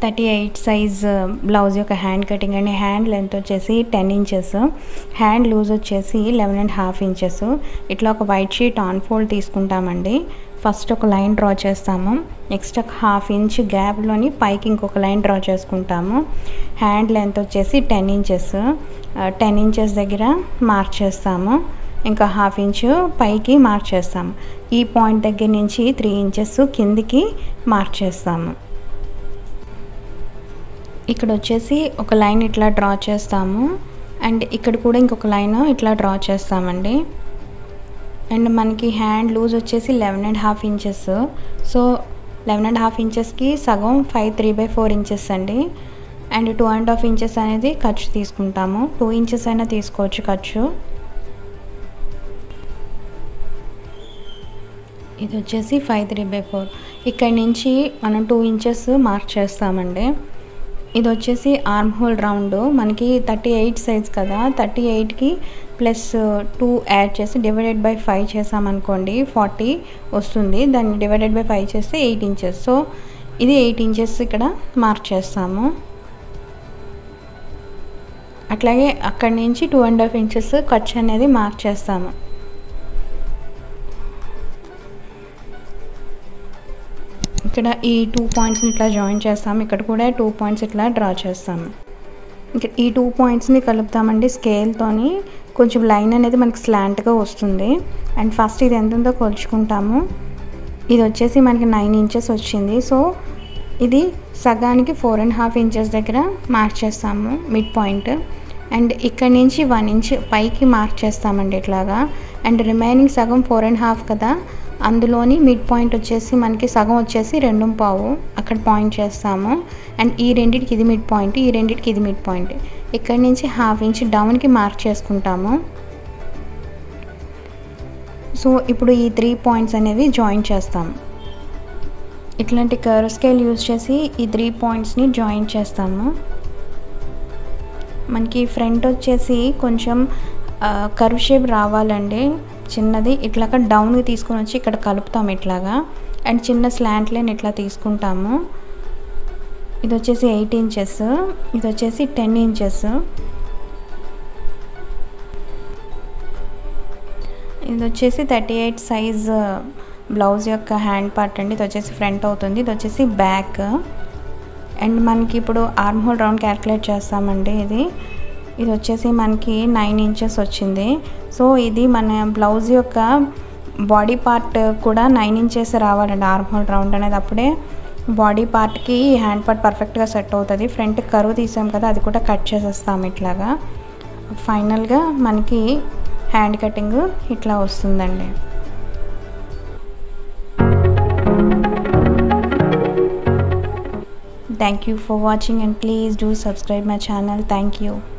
38 size blouse యొక్క hand cutting అండి. Hand length వచ్చేసి 10 ఇంచెస్, హ్యాండ్ లూజ్ వచ్చేసి 11.5 ఇంచెస్. ఇట్లా ఒక వైట్ షీట్ ఆన్ ఫోల్డ్ తీసుకుంటామండి. ఫస్ట్ ఒక లైన్ డ్రా చేస్తాము, నెక్స్ట్ ఒక 1/2 ఇంచ్ గ్యాప్లోని పైకి ఇంకొక లైన్ డ్రా చేసుకుంటాము. హ్యాండ్ లెంత్ వచ్చేసి 10 ఇంచెస్, 10 ఇంచెస్ దగ్గర మార్క్ చేస్తాము. ఇంకా 1/2 ఇంచ్ పైకి మార్క్ చేస్తాము. ఈ పాయింట్ దగ్గర నుంచి 3 ఇంచెస్ కిందికి మార్క్ చేస్తాము. ఇక్కడ వచ్చేసి ఒక లైన్ ఇట్లా డ్రా చేస్తాము అండ్ ఇక్కడ కూడా ఇంకొక లైన్ ఇట్లా డ్రా చేస్తామండి. అండ్ మనకి హ్యాండ్ లూజ్ వచ్చేసి 11.5 ఇంచెస్. సో 11.5 ఇంచెస్కి సగం 3/4 ఇంచెస్ అండి. అండ్ 2.5 ఇంచెస్ అనేది ఖర్చు తీసుకుంటాము. 2 ఇంచెస్ అయినా తీసుకోవచ్చు ఖర్చు. ఇది వచ్చేసి 3/4. ఇక్కడ నుంచి మనం 2 ఇంచెస్ మార్క్ చేస్తామండి. ఇది వచ్చేసి ఆర్మ్ హోల్ రౌండ్ మనకి 38 సైజ్ కదా, 38కి +2 యాడ్ చేసి /5 చేసామనుకోండి 40 వస్తుంది. దాన్ని /5 చేస్తే 8 ఇంచెస్. సో ఇది 8 ఇంచెస్ ఇక్కడ మార్క్ చేస్తాము. అట్లాగే అక్కడి నుంచి 2.5 ఇంచెస్ ఖర్చు అనేది మార్క్ చేస్తాము. ఇక్కడ ఈ 2 పాయింట్స్ని ఇట్లా జాయిన్ చేస్తాము. ఇక్కడ కూడా 2 పాయింట్స్ ఇట్లా డ్రా చేస్తాము. ఇంకా ఈ 2 పాయింట్స్ని కలుపుతామండి స్కేల్తోని. కొంచెం లైన్ అనేది మనకి స్లాంట్గా వస్తుంది. అండ్ ఫస్ట్ ఇది ఎంత ఉందో కొలుచుకుంటాము. ఇది వచ్చేసి మనకి 9 ఇంచెస్ వచ్చింది. సో ఇది సగానికి 4.5 ఇంచెస్ దగ్గర మార్క్ చేస్తాము మిడ్ పాయింట్. అండ్ ఇక్కడ నుంచి 1 ఇంచ్ పైకి మార్క్ చేస్తామండి ఇట్లాగా. అండ్ రిమైనింగ్ సగం 4.5 కదా, అందులోని మిడ్ పాయింట్ వచ్చేసి మనకి సగం వచ్చేసి 2.5 అక్కడ పాయింట్ చేస్తాము. అండ్ ఈ రెండింటికి ఇది మిడ్ పాయింట్, ఈ రెండింటికి ఇది మిడ్ పాయింట్. ఇక్కడ నుంచి 1/2 ఇంచ్ డౌన్కి మార్క్ చేసుకుంటాము. సో ఇప్పుడు ఈ 3 పాయింట్స్ అనేవి జాయిన్ చేస్తాము. ఇట్లాంటి కర్వ్ స్కేల్ యూజ్ చేసి ఈ 3 పాయింట్స్ని జాయిన్ చేస్తాము. మనకి ఫ్రంట్ వచ్చేసి కొంచెం కర్వ్ షేప్ రావాలండి. చిన్నది ఇట్లాగా డౌన్కి తీసుకొని వచ్చి ఇక్కడ కలుపుతాము ఇట్లాగా. అండ్ చిన్న స్లాంట్ లైన్ ఇట్లా తీసుకుంటాము. ఇది వచ్చేసి 8 ఇంచెస్, ఇది వచ్చేసి 10 ఇంచెస్. ఇది వచ్చేసి 38 సైజ్ బ్లౌజ్ యొక్క హ్యాండ్ పార్ట్ అండి. ఇది వచ్చేసి ఫ్రంట్ అవుతుంది, ఇది వచ్చేసి బ్యాక్. అండ్ మనకి ఇప్పుడు ఆర్మ్ హోల్ రౌండ్ క్యాల్కులేట్ చేస్తామండి. ఇది వచ్చేసి మనకి 9 ఇంచెస్ వచ్చింది. సో ఇది మన బ్లౌజ్ యొక్క బాడీ పార్ట్ కూడా 9 ఇంచెస్ రావాలండి ఆర్మ్ హోల్ రౌండ్ అనేది. అప్పుడే బాడీ పార్ట్కి హ్యాండ్ పార్ట్ పర్ఫెక్ట్గా సెట్ అవుతుంది. ఫ్రంట్ కర్వ్ తీసాం కదా, అది కూడా కట్ చేసేస్తాము ఇట్లాగా. ఫైనల్గా మనకి హ్యాండ్ కటింగ్ ఇట్లా వస్తుందండి. Thank you for watching and please do subscribe my channel. Thank you.